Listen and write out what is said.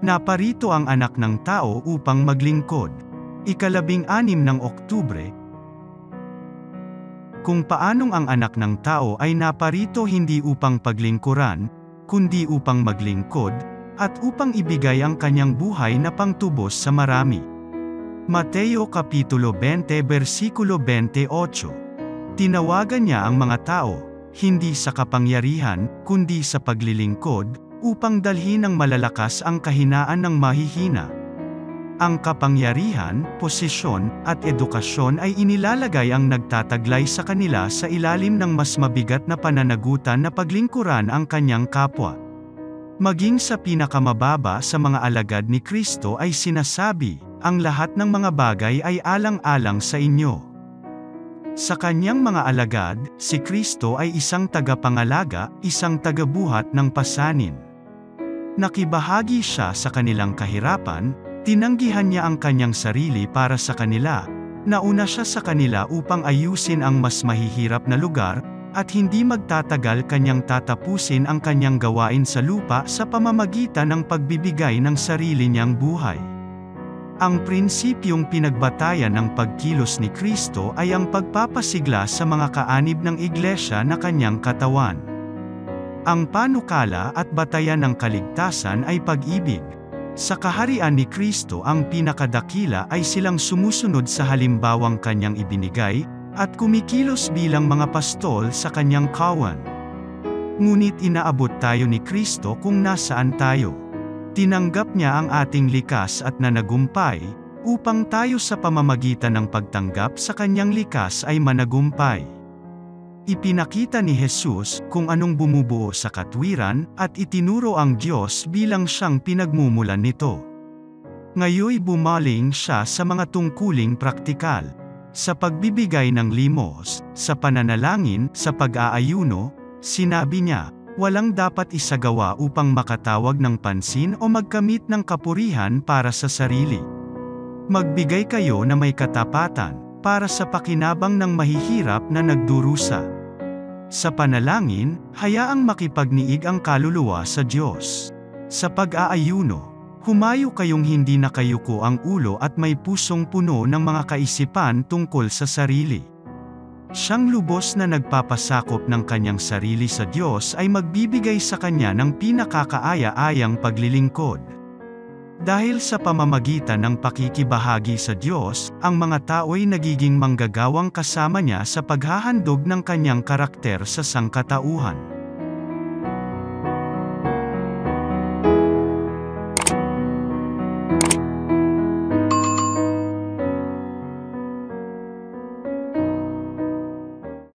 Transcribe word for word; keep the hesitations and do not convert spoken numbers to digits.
Naparito ang Anak ng Tao upang maglingkod. Ikalabing anim ng Oktubre. Kung paanong ang Anak ng Tao ay naparito hindi upang paglingkuran, kundi upang maglingkod, at upang ibigay ang kanyang buhay na pangtubos sa marami. Mateo Kapitulo twenty versikulo twenty-eight. Tinawagan niya ang mga tao, hindi sa kapangyarihan, kundi sa paglilingkod, upang dalhin ng malalakas ang kahinaan ng mahihina. Ang kapangyarihan, posisyon, at edukasyon ay inilalagay ang nagtataglay sa kanila sa ilalim ng mas mabigat na pananagutan na paglingkuran ang kanyang kapwa. Maging sa pinakamababa sa mga alagad ni Kristo ay sinasabi, ang lahat ng mga bagay ay alang-alang sa inyo. Sa kanyang mga alagad, si Kristo ay isang tagapangalaga, isang tagabuhat ng pasanin. Nakibahagi siya sa kanilang kahirapan, tinanggihan niya ang kanyang sarili para sa kanila, nauna siya sa kanila upang ayusin ang mas mahihirap na lugar, at hindi magtatagal kanyang tatapusin ang kanyang gawain sa lupa sa pamamagitan ng pagbibigay ng sarili niyang buhay. Ang prinsipyong pinagbatayan ng pagkilos ni Kristo ay ang pagpapasigla sa mga kaanib ng iglesia na kanyang katawan. Ang panukala at batayan ng kaligtasan ay pag-ibig. Sa kaharian ni Kristo ang pinakadakila ay silang sumusunod sa halimbawang kanyang ibinigay, at kumikilos bilang mga pastol sa kanyang kawan. Ngunit inaabot tayo ni Kristo kung nasaan tayo. Tinanggap niya ang ating likas at nanagumpay, upang tayo sa pamamagitan ng pagtanggap sa kanyang likas ay managumpay. Ipinakita ni Jesus kung anong bumubuo sa katwiran, at itinuro ang Diyos bilang siyang pinagmumulan nito. Ngayoy bumaling siya sa mga tungkuling praktikal. Sa pagbibigay ng limos, sa pananalangin, sa pag-aayuno, sinabi niya, walang dapat isagawa upang makatawag ng pansin o magkamit ng kapurihan para sa sarili. Magbigay kayo na may katapatan, para sa pakinabang ng mahihirap na nagdurusa. Sa panalangin, hayaang makipagniig ang kaluluwa sa Diyos. Sa pag-aayuno, humayo kayong hindi nakayuko ang ulo at may pusong puno ng mga kaisipan tungkol sa sarili. Siyang lubos na nagpapasakop ng kanyang sarili sa Diyos ay magbibigay sa kanya ng pinakakaaya-ayang paglilingkod. Dahil sa pamamagitan ng pakikibahagi sa Diyos, ang mga tao'y nagiging manggagawang kasama niya sa paghahandog ng kanyang karakter sa sangkatauhan.